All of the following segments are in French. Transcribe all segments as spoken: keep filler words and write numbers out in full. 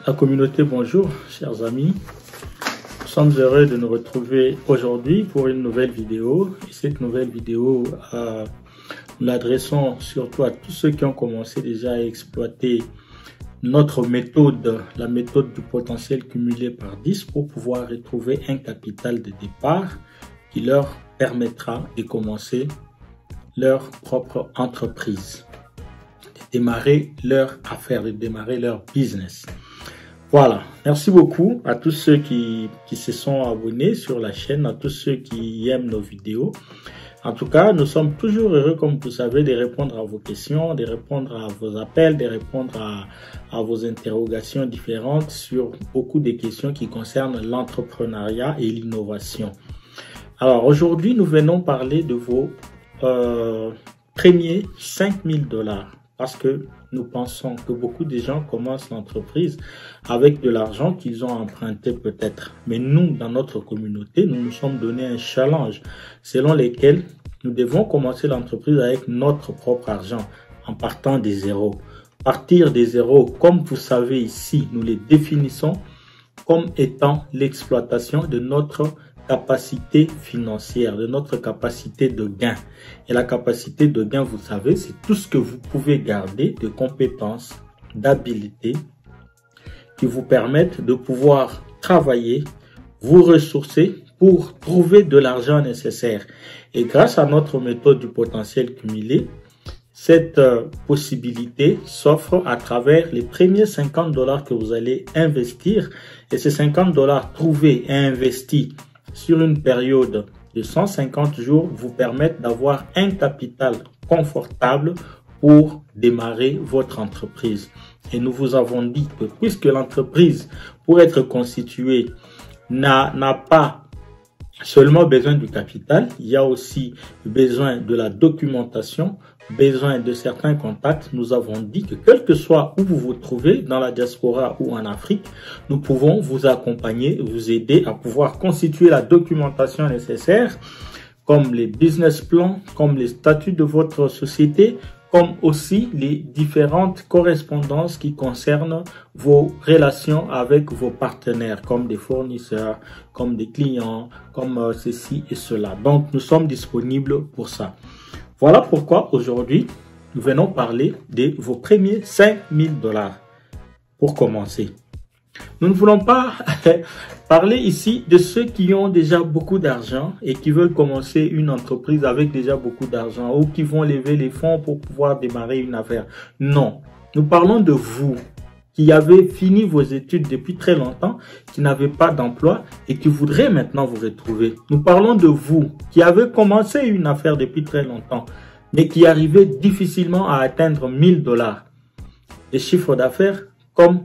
La communauté, bonjour, chers amis. Nous sommes heureux de nous retrouver aujourd'hui pour une nouvelle vidéo. Et cette nouvelle vidéo, euh, nous l'adressons surtout à tous ceux qui ont commencé déjà à exploiter notre méthode, la méthode du potentiel cumulé par dix pour pouvoir retrouver un capital de départ qui leur permettra de commencer leur propre entreprise, de démarrer leur affaire, de démarrer leur business. Voilà, merci beaucoup à tous ceux qui, qui se sont abonnés sur la chaîne, à tous ceux qui aiment nos vidéos. En tout cas, nous sommes toujours heureux, comme vous savez, de répondre à vos questions, de répondre à vos appels, de répondre à, à vos interrogations différentes sur beaucoup de questions qui concernent l'entrepreneuriat et l'innovation. Alors, aujourd'hui, nous venons parler de vos euh, premiers cinq mille dollars parce que nous pensons que beaucoup de gens commencent l'entreprise avec de l'argent qu'ils ont emprunté peut-être. Mais nous, dans notre communauté, nous nous sommes donné un challenge selon lequel nous devons commencer l'entreprise avec notre propre argent en partant des zéros. Partir des zéros, comme vous savez ici, nous les définissons comme étant l'exploitation de notre capacité financière, de notre capacité de gain. Et la capacité de gain, vous savez, c'est tout ce que vous pouvez garder de compétences, d'habilités qui vous permettent de pouvoir travailler, vous ressourcer pour trouver de l'argent nécessaire. Et grâce à notre méthode du potentiel cumulé, cette euh, possibilité s'offre à travers les premiers cinquante dollars que vous allez investir. Et ces cinquante dollars trouvés et investis sur une période de cent cinquante jours vous permettent d'avoir un capital confortable pour démarrer votre entreprise. Et nous vous avons dit que puisque l'entreprise, pour être constituée, n'a n'a pas seulement besoin du capital, il y a aussi besoin de la documentation, besoin de certains contacts. Nous avons dit que quel que soit où vous vous trouvez, dans la diaspora ou en Afrique, nous pouvons vous accompagner, vous aider à pouvoir constituer la documentation nécessaire, comme les business plans, comme les statuts de votre société, comme aussi les différentes correspondances qui concernent vos relations avec vos partenaires, comme des fournisseurs, comme des clients, comme euh, ceci et cela. Donc, nous sommes disponibles pour ça. Voilà pourquoi aujourd'hui, nous venons parler de vos premiers cinq mille dollars pour commencer. Nous ne voulons pas parler ici de ceux qui ont déjà beaucoup d'argent et qui veulent commencer une entreprise avec déjà beaucoup d'argent ou qui vont lever les fonds pour pouvoir démarrer une affaire. Non, nous parlons de vous qui avez fini vos études depuis très longtemps, qui n'avez pas d'emploi et qui voudraient maintenant vous retrouver. Nous parlons de vous qui avez commencé une affaire depuis très longtemps, mais qui arrivez difficilement à atteindre mille dollars de chiffre d'affaires comme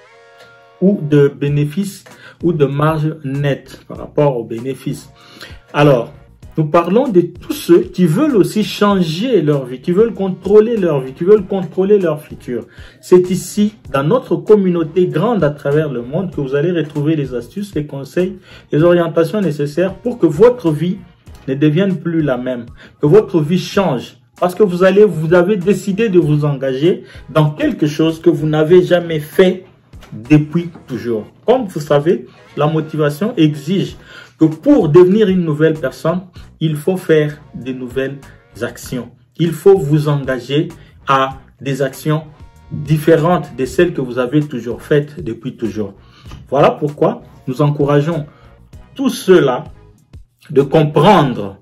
ou de bénéfices ou de marge nette par rapport aux bénéfices. Alors, nous parlons de tous ceux qui veulent aussi changer leur vie, qui veulent contrôler leur vie, qui veulent contrôler leur futur. C'est ici, dans notre communauté grande à travers le monde, que vous allez retrouver les astuces, les conseils, les orientations nécessaires pour que votre vie ne devienne plus la même, que votre vie change. Parce que vous allez, vous avez décidé de vous engager dans quelque chose que vous n'avez jamais fait depuis toujours. Comme vous savez, la motivation exige que pour devenir une nouvelle personne, il faut faire de nouvelles actions. Il faut vous engager à des actions différentes de celles que vous avez toujours faites depuis toujours. Voilà pourquoi nous encourageons tous ceux-là de comprendre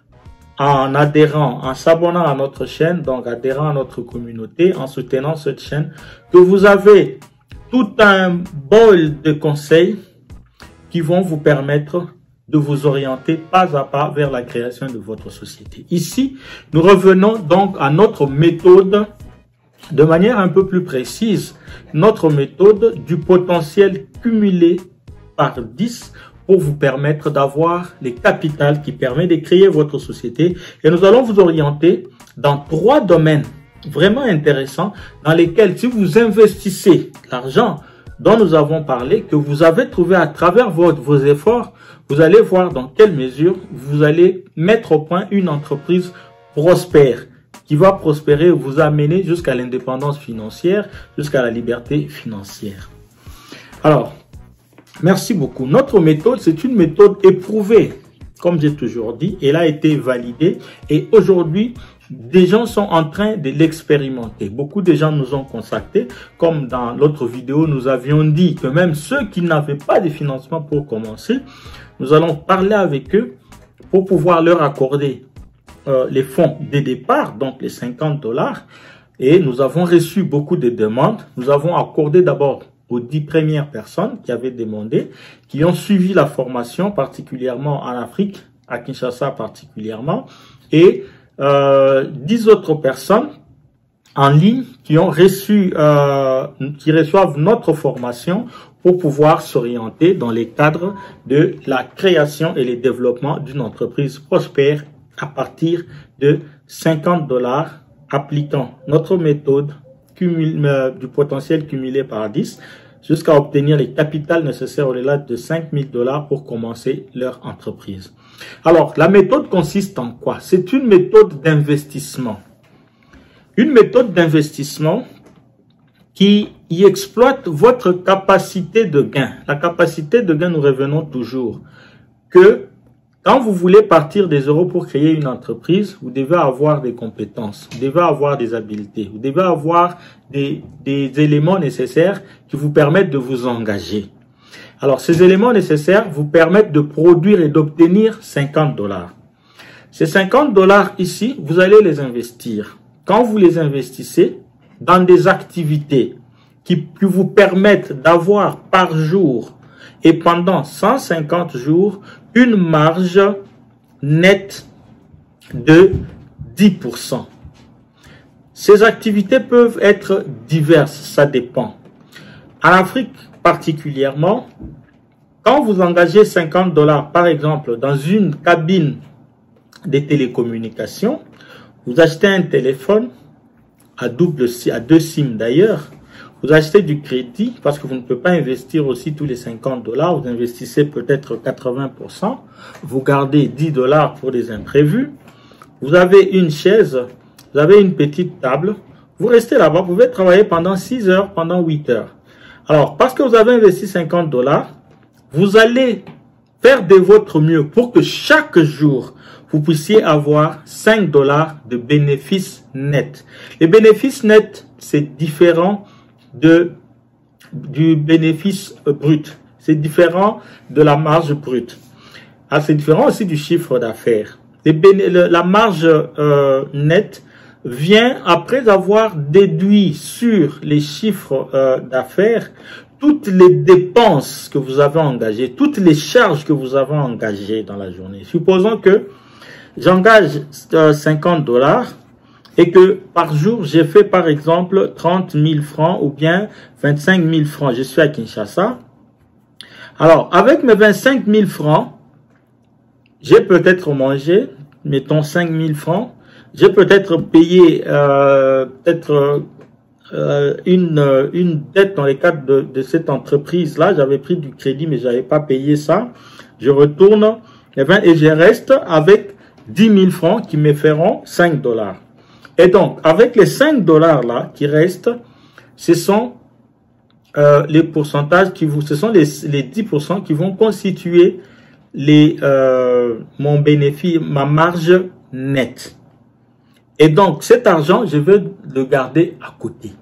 en adhérant, en s'abonnant à notre chaîne, donc adhérant à notre communauté, en soutenant cette chaîne, que vous avez tout un bol de conseils qui vont vous permettre de vous orienter pas à pas vers la création de votre société. Ici, nous revenons donc à notre méthode de manière un peu plus précise, notre méthode du potentiel cumulé par dix pour vous permettre d'avoir les capitales qui permettent de créer votre société. Et nous allons vous orienter dans trois domaines vraiment intéressants dans lesquels si vous investissez l'argent dont nous avons parlé, que vous avez trouvé à travers votre, vos efforts, vous allez voir dans quelle mesure vous allez mettre au point une entreprise prospère qui va prospérer, vous amener jusqu'à l'indépendance financière, jusqu'à la liberté financière. Alors, merci beaucoup. Notre méthode, c'est une méthode éprouvée. Comme j'ai toujours dit, elle a été validée et aujourd'hui, des gens sont en train de l'expérimenter. Beaucoup de gens nous ont contactés, comme dans l'autre vidéo, nous avions dit que même ceux qui n'avaient pas de financement pour commencer, nous allons parler avec eux pour pouvoir leur accorder euh, les fonds de départ, donc les cinquante dollars. Et nous avons reçu beaucoup de demandes. Nous avons accordé d'abord aux dix premières personnes qui avaient demandé, qui ont suivi la formation, particulièrement en Afrique, à Kinshasa particulièrement, et euh, dix autres personnes en ligne qui ont reçu, euh, qui reçoivent notre formation pour pouvoir s'orienter dans les cadres de la création et le développement d'une entreprise prospère à partir de cinquante dollars, appliquant notre méthode cumul, euh, du potentiel cumulé par dix jusqu'à obtenir les capitales nécessaires au-delà de cinq mille dollars pour commencer leur entreprise. Alors, la méthode consiste en quoi? C'est une méthode d'investissement. Une méthode d'investissement qui y exploite votre capacité de gain. La capacité de gain, nous revenons toujours que quand vous voulez partir des euros pour créer une entreprise, vous devez avoir des compétences, vous devez avoir des habiletés, vous devez avoir des, des éléments nécessaires qui vous permettent de vous engager. Alors, ces éléments nécessaires vous permettent de produire et d'obtenir cinquante dollars. Ces cinquante dollars ici, vous allez les investir. Quand vous les investissez dans des activités qui, qui vous permettent d'avoir par jour et pendant cent cinquante jours, une marge nette de dix pour cent. Ces activités peuvent être diverses, ça dépend. En Afrique particulièrement, quand vous engagez cinquante dollars, par exemple, dans une cabine de télécommunications, vous achetez un téléphone à double, à deux SIM d'ailleurs, vous achetez du crédit parce que vous ne pouvez pas investir aussi tous les cinquante dollars. Vous investissez peut-être quatre-vingts pour cent. Vous gardez dix dollars pour des imprévus. Vous avez une chaise, vous avez une petite table. Vous restez là-bas, vous pouvez travailler pendant six heures, pendant huit heures. Alors, parce que vous avez investi cinquante dollars, vous allez faire de votre mieux pour que chaque jour, vous puissiez avoir cinq dollars de bénéfices nets. Les bénéfices nets, c'est différent de du bénéfice brut. C'est différent de la marge brute. Ah, c'est différent aussi du chiffre d'affaires. La marge euh, nette vient après avoir déduit sur les chiffres euh, d'affaires toutes les dépenses que vous avez engagées, toutes les charges que vous avez engagées dans la journée. Supposons que j'engage euh, cinquante dollars et que par jour, j'ai fait par exemple trente mille francs ou bien vingt-cinq mille francs. Je suis à Kinshasa. Alors, avec mes vingt-cinq mille francs, j'ai peut-être mangé, mettons cinq mille francs. J'ai peut-être payé euh, peut-être euh, une, une dette dans le cadre de, de cette entreprise-là. J'avais pris du crédit, mais je n'avais pas payé ça. Je retourne et, ben, et je reste avec dix mille francs qui me feront cinq dollars. Et donc, avec les cinq dollars là qui restent, ce sont euh, les pourcentages qui vous, ce sont les, les dix pour cent qui vont constituer les, euh, mon bénéfice, ma marge nette. Et donc, cet argent, je vais le garder à côté.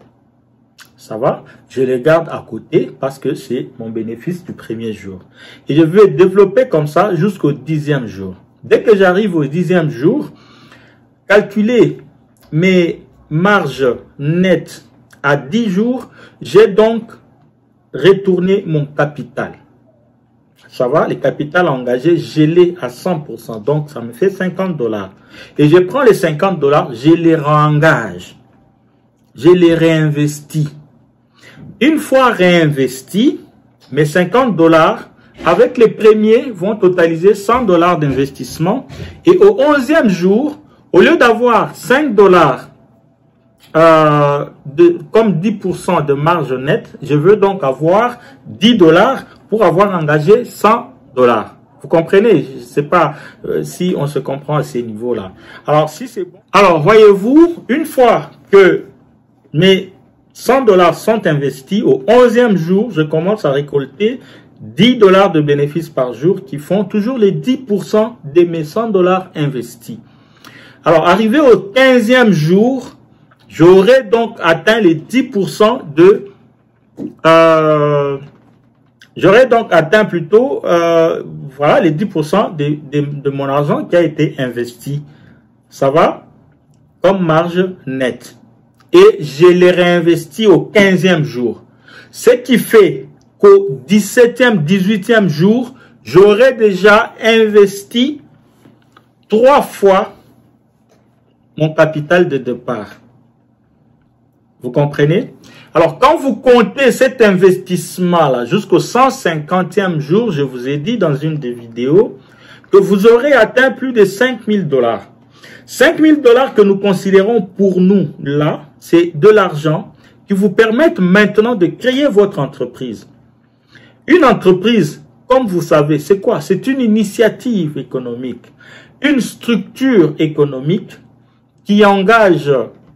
Ça va? Je le garde à côté parce que c'est mon bénéfice du premier jour. Et je vais développer comme ça jusqu'au dixième jour. Dès que j'arrive au dixième jour, calculer mes marges nettes à dix jours, j'ai donc retourné mon capital. Ça va, les capitales engagées gelées à cent pour cent. Donc, ça me fait cinquante dollars. Et je prends les cinquante dollars, je les réengage. Je les réinvestis. Une fois réinvestis, mes cinquante dollars, avec les premiers, vont totaliser cent dollars d'investissement. Et au onzième jour, au lieu d'avoir cinq dollars euh, de, comme dix pour cent de marge nette, je veux donc avoir dix dollars pour avoir engagé cent dollars. Vous comprenez? Je ne sais pas euh, si on se comprend à ces niveaux-là. Alors, si c'est bon. Alors, voyez-vous, une fois que mes cent dollars sont investis. Au onzième jour, je commence à récolter dix dollars de bénéfices par jour qui font toujours les dix pour cent de mes cent dollars investis. Alors, arrivé au quinzième jour, j'aurai donc atteint les dix pour cent de... Euh, j'aurai donc atteint plutôt euh, voilà, les dix pour cent de, de, de mon argent qui a été investi. Ça va? Comme marge nette. Et je les réinvestis au quinzième jour. Ce qui fait qu'au dix-septième, dix-huitième jour, j'aurai déjà investi trois fois mon capital de départ. Vous comprenez? Alors, quand vous comptez cet investissement-là jusqu'au cent cinquantième jour, je vous ai dit dans une des vidéos que vous aurez atteint plus de cinq mille dollars. cinq mille dollars que nous considérons pour nous, là, c'est de l'argent qui vous permettent maintenant de créer votre entreprise. Une entreprise, comme vous savez, c'est quoi? C'est une initiative économique, une structure économique qui engage,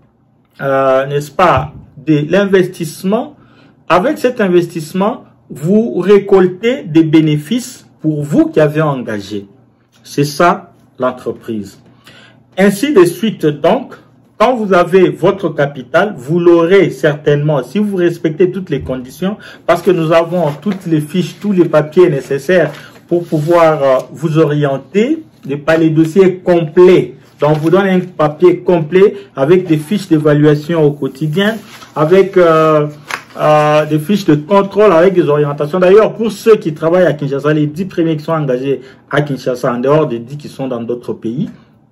euh, n'est-ce pas, de l'investissement. Avec cet investissement, vous récoltez des bénéfices pour vous qui avez engagé. C'est ça, l'entreprise. Ainsi de suite, donc, quand vous avez votre capital, vous l'aurez certainement, si vous respectez toutes les conditions, parce que nous avons toutes les fiches, tous les papiers nécessaires pour pouvoir euh, vous orienter, et pas les dossiers complets. Donc, on vous donne un papier complet avec des fiches d'évaluation au quotidien, avec euh, euh, des fiches de contrôle, avec des orientations. D'ailleurs, pour ceux qui travaillent à Kinshasa, les dix premiers qui sont engagés à Kinshasa, en dehors des dix qui sont dans d'autres pays,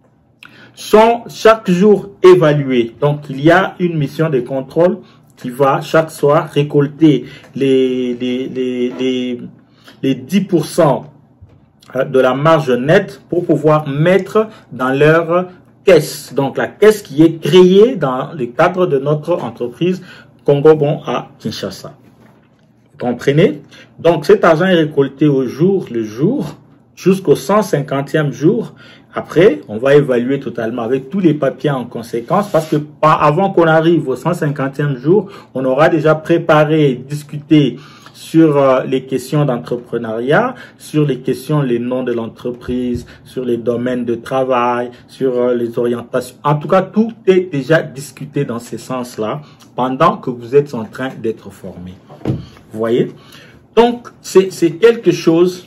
sont chaque jour évalués. Donc, il y a une mission de contrôle qui va chaque soir récolter les, les, les, les, les dix pour cent de la marge nette pour pouvoir mettre dans leur caisse. Donc, la caisse qui est créée dans le cadre de notre entreprise Congo Bon à Kinshasa. Vous comprenez? Donc, cet argent est récolté au jour le jour jusqu'au cent cinquantième jour. Après, on va évaluer totalement avec tous les papiers en conséquence parce que avant qu'on arrive au cent cinquantième jour, on aura déjà préparé, discuté sur euh, les questions d'entrepreneuriat, sur les questions, les noms de l'entreprise, sur les domaines de travail, sur euh, les orientations. En tout cas, tout est déjà discuté dans ce sens-là pendant que vous êtes en train d'être formé. Vous voyez? Donc, c'est quelque chose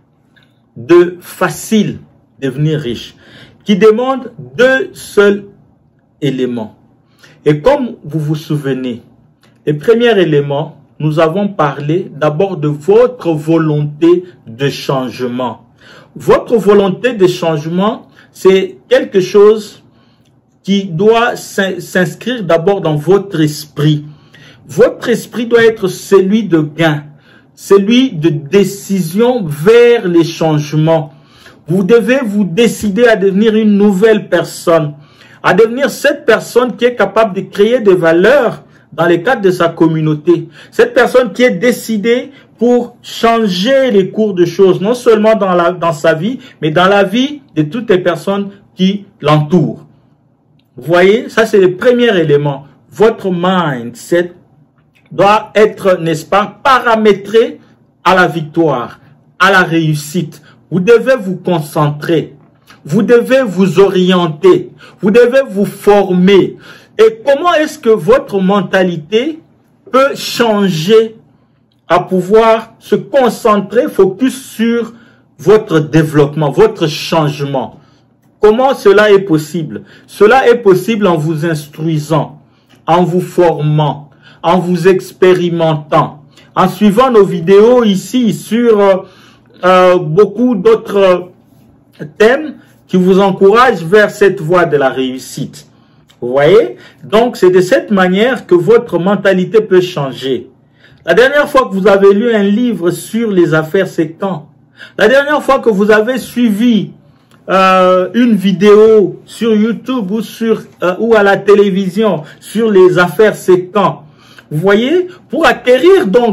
de facile. Devenir riche, qui demande deux seuls éléments. Et comme vous vous souvenez, le premier élément, nous avons parlé d'abord de votre volonté de changement. Votre volonté de changement, c'est quelque chose qui doit s'inscrire d'abord dans votre esprit. Votre esprit doit être celui de gain, celui de décision vers les changements. Vous devez vous décider à devenir une nouvelle personne, à devenir cette personne qui est capable de créer des valeurs dans le cadre de sa communauté. Cette personne qui est décidée pour changer les cours de choses, non seulement dans, la, dans sa vie, mais dans la vie de toutes les personnes qui l'entourent. Vous voyez, ça c'est le premier élément. Votre mindset doit être, n'est-ce pas, paramétré à la victoire, à la réussite. Vous devez vous concentrer, vous devez vous orienter, vous devez vous former. Et comment est-ce que votre mentalité peut changer à pouvoir se concentrer, focus sur votre développement, votre changement? Comment cela est possible? Cela est possible en vous instruisant, en vous formant, en vous expérimentant, en suivant nos vidéos ici sur... Euh, Euh, beaucoup d'autres thèmes qui vous encouragent vers cette voie de la réussite. Vous voyez? Donc, c'est de cette manière que votre mentalité peut changer. La dernière fois que vous avez lu un livre sur les affaires, c'est quand? La dernière fois que vous avez suivi euh, une vidéo sur YouTube ou, sur, euh, ou à la télévision sur les affaires, c'est quand? Vous voyez? Pour acquérir donc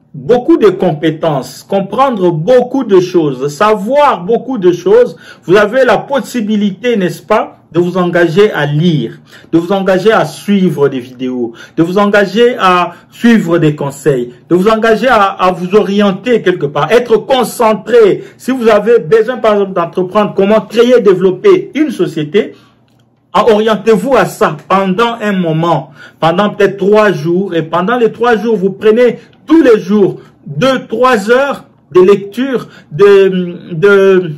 beaucoup de compétences, comprendre beaucoup de choses, savoir beaucoup de choses, vous avez la possibilité, n'est-ce pas, de vous engager à lire, de vous engager à suivre des vidéos, de vous engager à suivre des conseils, de vous engager à, à vous orienter quelque part, être concentré. Si vous avez besoin, par exemple, d'entreprendre, comment créer, développer une société, orientez-vous à ça pendant un moment, pendant peut-être trois jours, et pendant les trois jours, vous prenez tous les jours deux, trois heures de lecture, de, de,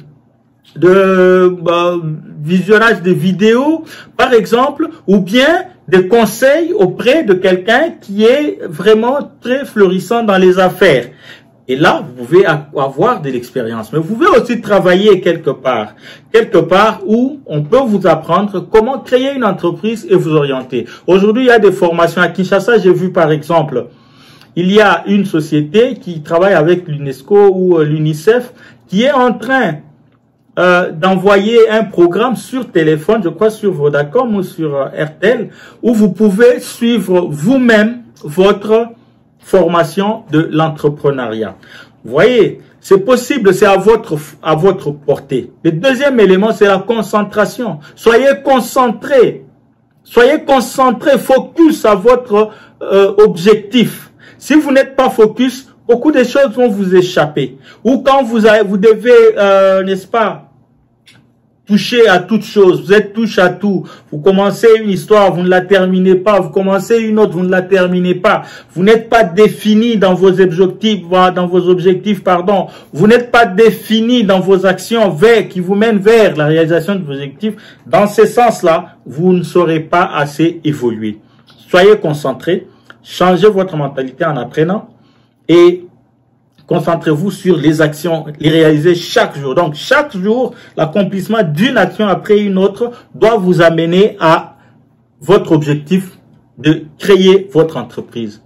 de bah, visionnage de vidéos, par exemple, ou bien des conseils auprès de quelqu'un qui est vraiment très florissant dans les affaires. Et là, vous pouvez avoir de l'expérience. Mais vous pouvez aussi travailler quelque part. Quelque part où on peut vous apprendre comment créer une entreprise et vous orienter. Aujourd'hui, il y a des formations à Kinshasa. J'ai vu par exemple, il y a une société qui travaille avec l'UNESCO ou l'UNICEF qui est en train euh, d'envoyer un programme sur téléphone, je crois sur Vodacom ou sur euh, R T L, où vous pouvez suivre vous-même votre formation de l'entrepreneuriat. Vous voyez, c'est possible, c'est à votre, à votre portée. Le deuxième élément, c'est la concentration. Soyez concentrés. Soyez concentrés, focus à votre euh, objectif. Si vous n'êtes pas focus, beaucoup de choses vont vous échapper. Ou quand vous, avez, vous devez, euh, n'est-ce pas, toucher à toute chose, vous êtes touche à tout. Vous commencez une histoire, vous ne la terminez pas. Vous commencez une autre, vous ne la terminez pas. Vous n'êtes pas défini dans vos objectifs, dans vos objectifs, pardon. Vous n'êtes pas défini dans vos actions vers, qui vous mènent vers la réalisation de vos objectifs. Dans ce sens-là, vous ne saurez pas assez évoluer. Soyez concentrés, changez votre mentalité en apprenant et concentrez-vous sur les actions, les réaliser chaque jour. Donc, chaque jour, l'accomplissement d'une action après une autre doit vous amener à votre objectif de créer votre entreprise.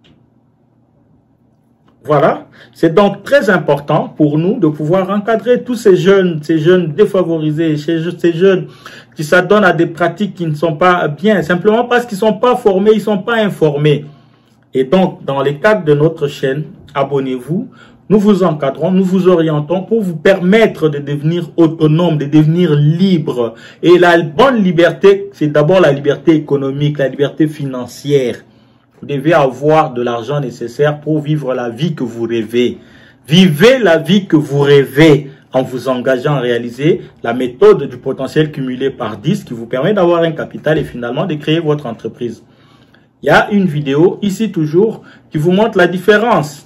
Voilà. C'est donc très important pour nous de pouvoir encadrer tous ces jeunes, ces jeunes défavorisés, ces jeunes qui s'adonnent à des pratiques qui ne sont pas bien, simplement parce qu'ils ne sont pas formés, ils ne sont pas informés. Et donc, dans les cadres de notre chaîne, abonnez-vous, nous vous encadrons, nous vous orientons pour vous permettre de devenir autonome, de devenir libre. Et la bonne liberté, c'est d'abord la liberté économique, la liberté financière. Vous devez avoir de l'argent nécessaire pour vivre la vie que vous rêvez. Vivez la vie que vous rêvez en vous engageant à réaliser la méthode du potentiel cumulé par dix qui vous permet d'avoir un capital et finalement de créer votre entreprise. Il y a une vidéo, ici toujours, qui vous montre la différence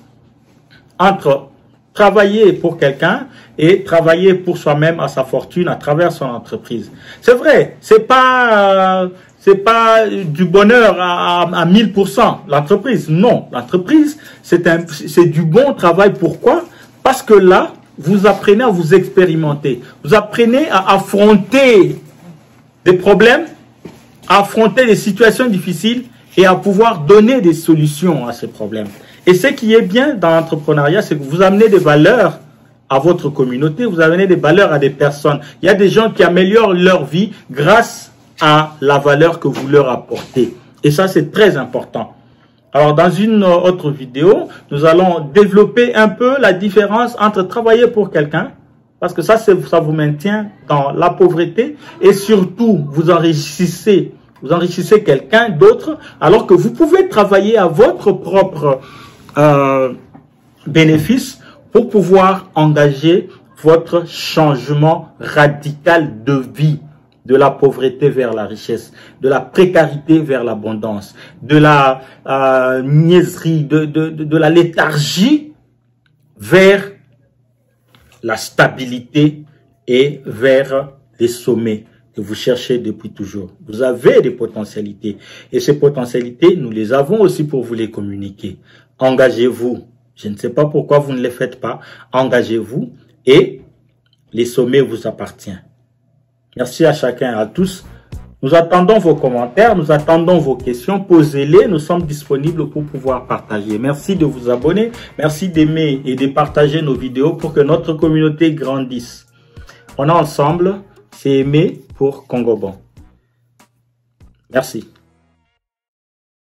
entre travailler pour quelqu'un et travailler pour soi-même à sa fortune à travers son entreprise. C'est vrai, c'est pas, euh, c'est pas du bonheur à, à, à mille pour cent, l'entreprise. Non, l'entreprise, c'est un, c'est du bon travail. Pourquoi? Parce que là, vous apprenez à vous expérimenter. Vous apprenez à affronter des problèmes, à affronter des situations difficiles et à pouvoir donner des solutions à ces problèmes. Et ce qui est bien dans l'entrepreneuriat, c'est que vous amenez des valeurs à votre communauté, vous amenez des valeurs à des personnes. Il y a des gens qui améliorent leur vie grâce à la valeur que vous leur apportez. Et ça, c'est très important. Alors, dans une autre vidéo, nous allons développer un peu la différence entre travailler pour quelqu'un, parce que ça, ça vous maintient dans la pauvreté, et surtout, vous enrichissez Vous enrichissez quelqu'un d'autre, alors que vous pouvez travailler à votre propre euh, bénéfice pour pouvoir engager votre changement radical de vie, de la pauvreté vers la richesse, de la précarité vers l'abondance, de la euh, niaiserie, de, de, de, de la léthargie vers la stabilité et vers les sommets que vous cherchez depuis toujours. Vous avez des potentialités. Et ces potentialités, nous les avons aussi pour vous les communiquer. Engagez-vous. Je ne sais pas pourquoi vous ne les faites pas. Engagez-vous et les sommets vous appartiennent. Merci à chacun et à tous. Nous attendons vos commentaires, nous attendons vos questions. Posez-les, nous sommes disponibles pour pouvoir partager. Merci de vous abonner. Merci d'aimer et de partager nos vidéos pour que notre communauté grandisse. On est ensemble. C'est Aimé pour Congo Bon. Merci.